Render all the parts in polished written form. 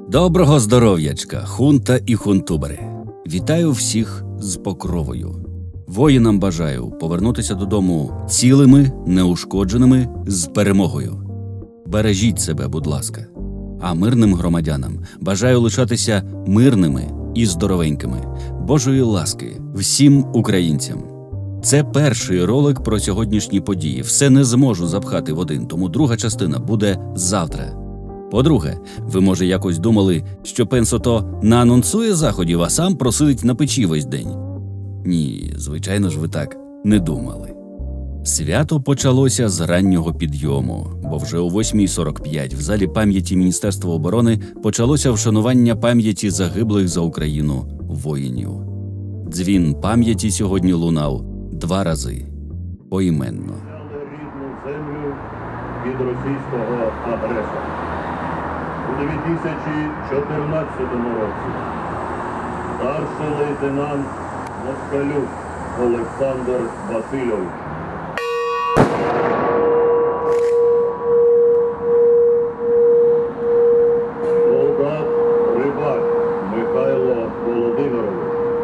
Доброго здоров'ячка, хунта і хунтубери! Вітаю всіх з покровою. Воїнам бажаю повернутися додому цілими, неушкодженими, з перемогою. Бережіть себе, будь ласка. А мирним громадянам бажаю лишатися мирними і здоровенькими. Божої ласки всім українцям. Це перший ролик про сьогоднішні події. Все не зможу запхати в один, тому друга частина буде завтра. По-друге, ви, може, якось думали, що Пенс ото наанонсує заходів, а сам просидить на печі весь день? Ні, звичайно ж ви так не думали. Свято почалося з раннього підйому, бо вже о 8:45 в залі пам'яті Міністерства оборони почалося вшанування пам'яті загиблих за Україну воїнів. Дзвін пам'яті сьогодні лунав 2 рази, поіменно. Рідну землю від російського агресора. У 2014 році старший лейтенант Москалюк Олександр Васильович. Солдат Рибак Михайло Володимирович.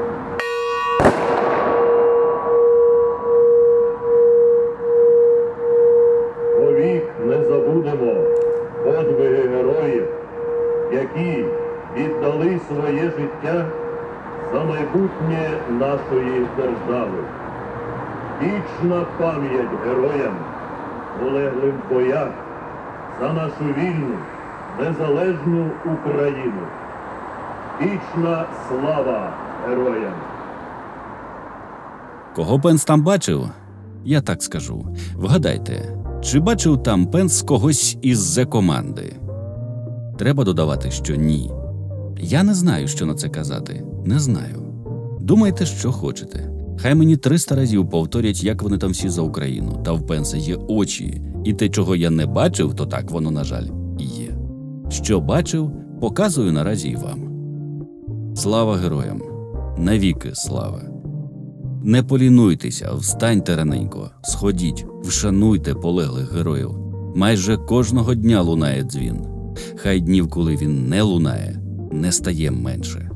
Повік не забудемо подвиги героїв, які віддали своє життя за майбутнє нашої держави. Вічна пам'ять героям, полеглим в боях за нашу вільну, незалежну Україну. Вічна слава героям! Кого Пенс там бачив? Я так скажу. Вгадайте, чи бачив там Пенс когось із Зе-команди? Треба додавати, що ні. Я не знаю, що на це казати. Не знаю. Думайте, що хочете. Хай мені 300 разів повторять, як вони там всі за Україну. Та в Пенса є очі. І те, чого я не бачив, то так воно, на жаль, і є. Що бачив, показую наразі і вам. Слава героям! Навіки слава! Не полінуйтеся, встаньте раненько, сходіть, вшануйте полеглих героїв. Майже кожного дня лунає дзвін. Хай днів, коли він не лунає, не стає менше.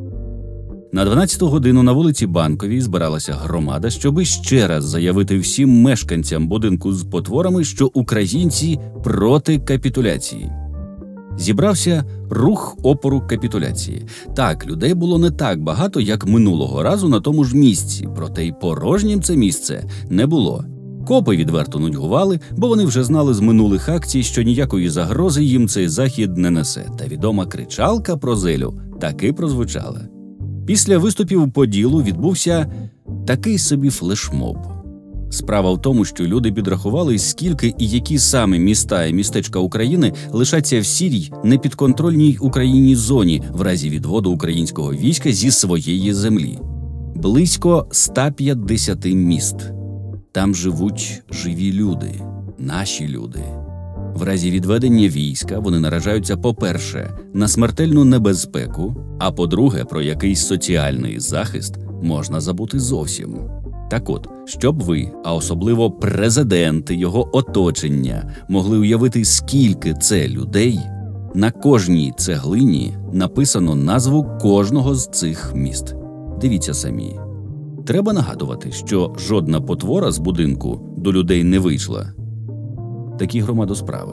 На 12-ту годину на вулиці Банковій збиралася громада, щоби ще раз заявити всім мешканцям будинку з потворами, що українці проти капітуляції. Зібрався рух опору капітуляції. Так, людей було не так багато, як минулого разу на тому ж місці, проте й порожнім це місце не було. Копи відверто нудьгували, бо вони вже знали з минулих акцій, що ніякої загрози їм цей захід не несе. Та відома кричалка про Зелю таки прозвучала. Після виступів по ділу відбувся такий собі флешмоб. Справа в тому, що люди підрахували, скільки і які саме міста і містечка України лишаться в сірій, непідконтрольній Україні зоні в разі відводу українського війська зі своєї землі. Близько 150 міст. Там живуть живі люди, наші люди. В разі відведення війська вони наражаються, по-перше, на смертельну небезпеку, а по-друге, про якийсь соціальний захист можна забути зовсім. Так от, щоб ви, а особливо президент і його оточення, могли уявити, скільки це людей, на кожній цеглині написано назву кожного з цих міст. Дивіться самі. Треба нагадувати, що жодна потвора з будинку до людей не вийшла. Такі громадосправи.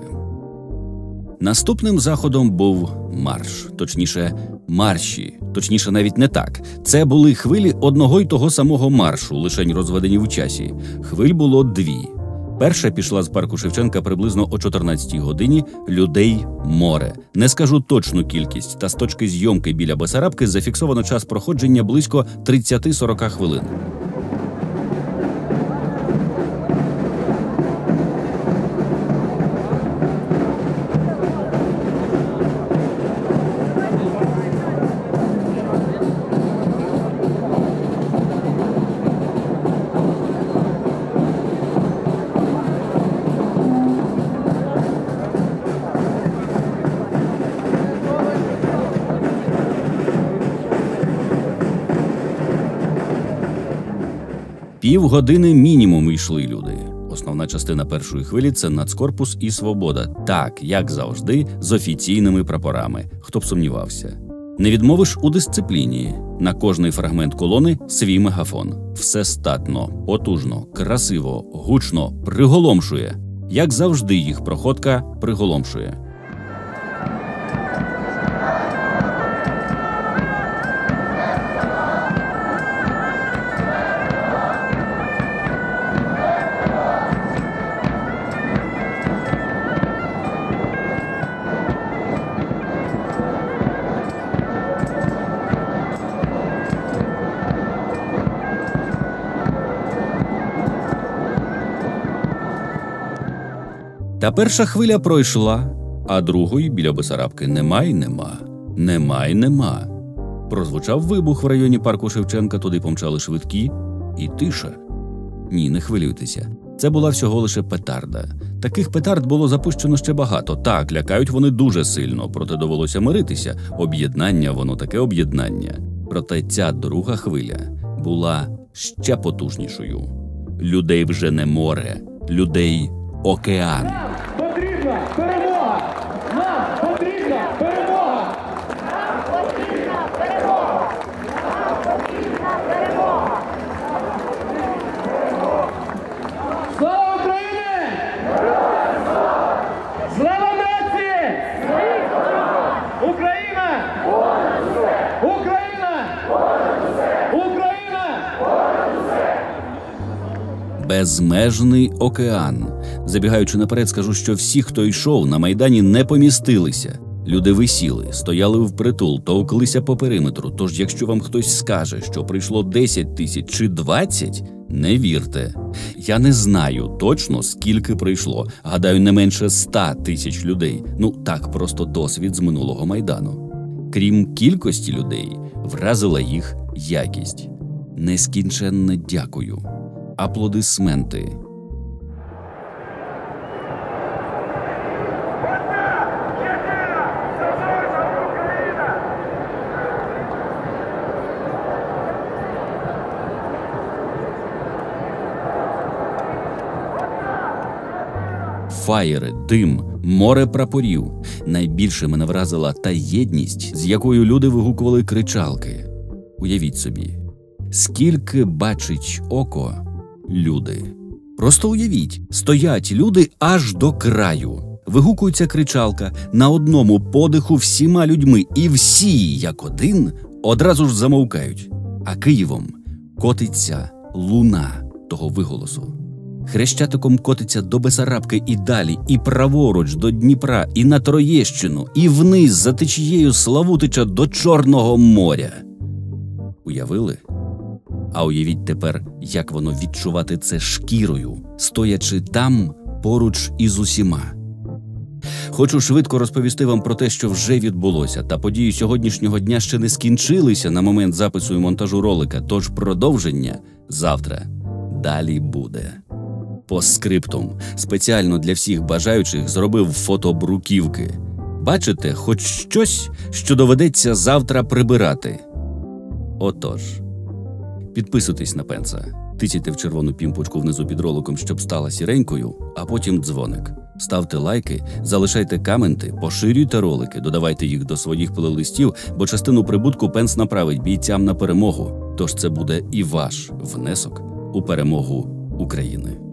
Наступним заходом був марш, точніше марші, точніше навіть не так. Це були хвилі одного й того самого маршу, лишень розведені в часі. Хвиль було 2. Перша пішла з парку Шевченка приблизно о 14-й годині, людей море. Не скажу точну кількість, та з точки зйомки біля Бесарабки зафіксовано час проходження близько 30-40 хвилин. Півгодини мінімум йшли люди. Основна частина першої хвилі – це Нацкорпус і Свобода. Так, як завжди, з офіційними прапорами. Хто б сумнівався. Не відмовиш у дисципліні. На кожний фрагмент колони свій мегафон. Все статно, потужно, красиво, гучно, приголомшує. Як завжди їх проходка приголомшує. Та перша хвиля пройшла, а другої біля Бесарабки нема й нема. Нема й нема. Прозвучав вибух в районі парку Шевченка, туди помчали швидкі, і тиша. Ні, не хвилюйтеся. Це була всього лише петарда. Таких петард було запущено ще багато. Так, лякають вони дуже сильно, проте довелося миритися. Об'єднання, воно таке об'єднання. Проте ця друга хвиля була ще потужнішою. Людей вже не море, людей океан. Потрібна перемога! Нам потрібна перемога! Нам потрібна перемога! Нам потрібна перемога! Слава Україні! Слава нації! Україна! Україна! Україна! Безмежний океан. Забігаючи наперед, скажу, що всі, хто йшов, на Майдані не помістилися. Люди висіли, стояли впритул, товклися по периметру. Тож, якщо вам хтось скаже, що прийшло 10 тисяч чи 20, не вірте. Я не знаю точно, скільки прийшло. Гадаю, не менше 100 тисяч людей. Ну, так просто досвід з минулого Майдану. Крім кількості людей, вразила їх якість. Нескінченне дякую. Аплодисменти. Фаєри, дим, море прапорів. Найбільше мене вразила та єдність, з якою люди вигукували кричалки. Уявіть собі, скільки бачить око люди. Просто уявіть, стоять люди аж до краю. Вигукується кричалка на одному подиху всіма людьми, і всі, як один, одразу ж замовкають. А Києвом котиться луна того виголосу. Хрещатиком котиться до Бесарабки і далі, і праворуч до Дніпра, і на Троєщину, і вниз за течією Славутича до Чорного моря. Уявили? А уявіть тепер, як воно відчувати це шкірою, стоячи там поруч із усіма. Хочу швидко розповісти вам про те, що вже відбулося, та події сьогоднішнього дня ще не скінчилися на момент запису і монтажу ролика, тож продовження завтра. Далі буде. Постскриптум. Спеціально для всіх бажаючих зробив фотобруківки. Бачите, хоч щось, що доведеться завтра прибирати. Отож, підписуйтесь на Пенса, тицяйте в червону пімпочку внизу під роликом, щоб стала сіренькою, а потім дзвоник. Ставте лайки, залишайте коменти, поширюйте ролики, додавайте їх до своїх плейлистів, бо частину прибутку Пенс направить бійцям на перемогу. Тож це буде і ваш внесок у перемогу України.